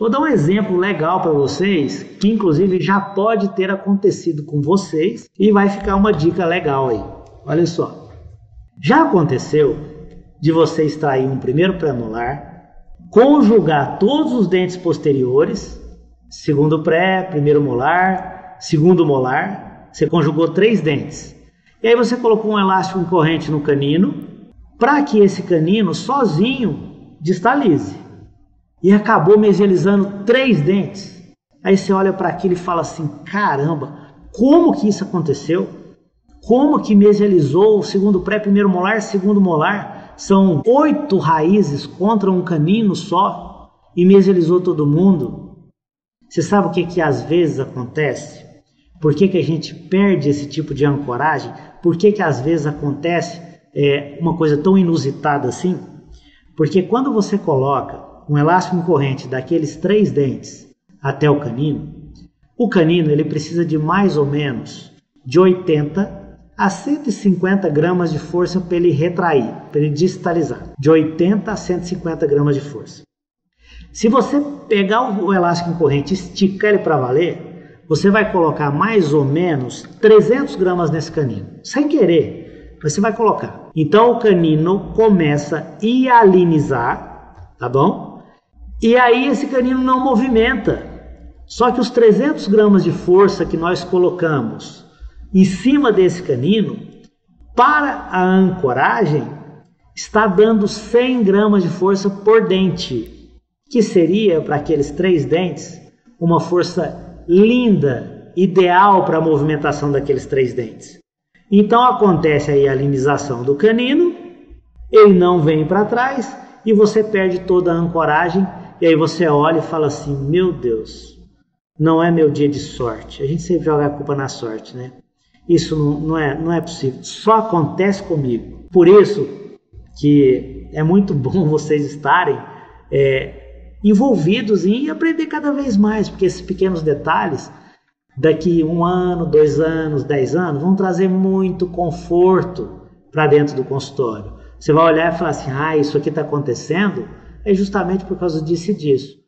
Vou dar um exemplo legal para vocês, que inclusive já pode ter acontecido com vocês e vai ficar uma dica legal aí. Olha só. Já aconteceu de você extrair um primeiro premolar, conjugar todos os dentes posteriores, segundo pré, primeiro molar, segundo molar, você conjugou 3 dentes. E aí você colocou um elástico em corrente no canino, para que esse canino sozinho distalize. E acabou mesializando 3 dentes. Aí você olha para aquilo e fala assim, caramba, como que isso aconteceu? Como que mesializou o segundo pré, primeiro molar, segundo molar? São 8 raízes contra um canino só e mesializou todo mundo. Você sabe o que às vezes acontece? Por que a gente perde esse tipo de ancoragem? Por que às vezes acontece uma coisa tão inusitada assim? Porque quando você coloca um elástico em corrente daqueles 3 dentes até o canino ele precisa de mais ou menos de 80 a 150 gramas de força para ele retrair, para ele distalizar. De 80 a 150 gramas de força. Se você pegar o elástico em corrente e esticar ele para valer, você vai colocar mais ou menos 300 gramas nesse canino. Sem querer, você vai colocar. Então o canino começa a hialinizar, tá bom? E aí esse canino não movimenta. Só que os 300 gramas de força que nós colocamos em cima desse canino, para a ancoragem, está dando 100 gramas de força por dente, que seria, para aqueles 3 dentes, uma força linda, ideal para a movimentação daqueles 3 dentes. Então acontece aí a hialinização do canino, ele não vem para trás e você perde toda a ancoragem. E aí você olha e fala assim, meu Deus, não é meu dia de sorte. A gente sempre joga a culpa na sorte, né? Isso não é possível. Só acontece comigo. Por isso que é muito bom vocês estarem envolvidos em aprender cada vez mais, porque esses pequenos detalhes, daqui 1 ano, 2 anos, 10 anos, vão trazer muito conforto para dentro do consultório. Você vai olhar e falar assim, isso aqui está acontecendo é justamente por causa disso e disso.